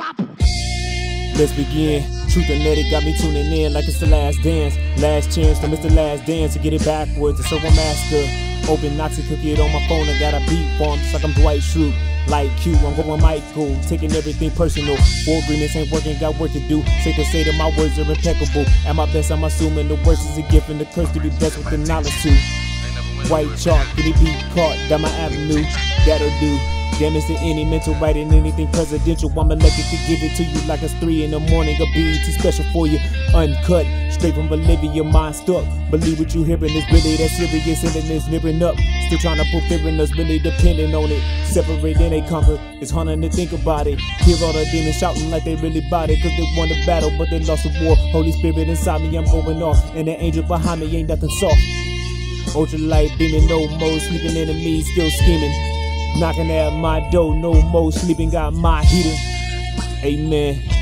Let's begin. Truth and let it got me tuning in like it's the last dance. Last chance to miss the last dance to get it backwards. And so I'm master. Open Noxy, cook it on my phone and got a beat for him just like I'm Dwight Schrute. Like Q, I'm going Michael, taking everything personal. Four agreements ain't working, got work to do. Safe to say that my words are impeccable. At my best, I'm assuming the worst is a gift and the curse to be blessed with the knowledge too. White chalk, any beat caught down my avenue, that'll do. Damage to any mental writing, anything presidential. I'm elected to give it to you like it's 3 in the morning. A BET special for you, uncut, straight from Bolivia. Mind stuck, believe what you hearing is really that serious, and then it's mirroring up. Still trying to put fear in us, really depending on it. Separate then they conquer, it's haunting to think about it. Hear all the demons shouting like they really bought it, cause they won the battle but they lost the war. Holy Spirit inside me, I'm going off, and the angel behind me ain't nothing soft. Ultralight beaming, no more sleeping enemies, still scheming. Knocking at my door, no more sleeping, got my heater. Amen.